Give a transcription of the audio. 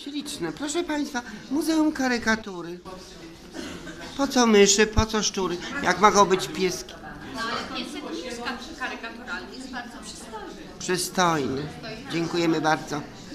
Śliczne. Proszę Państwa, Muzeum Karykatury. Po co myszy, po co szczury? Jak mogą być pieski? No ale piesek nie jest karykaturalny, jest bardzo przystojny. Przystojny. Dziękujemy bardzo.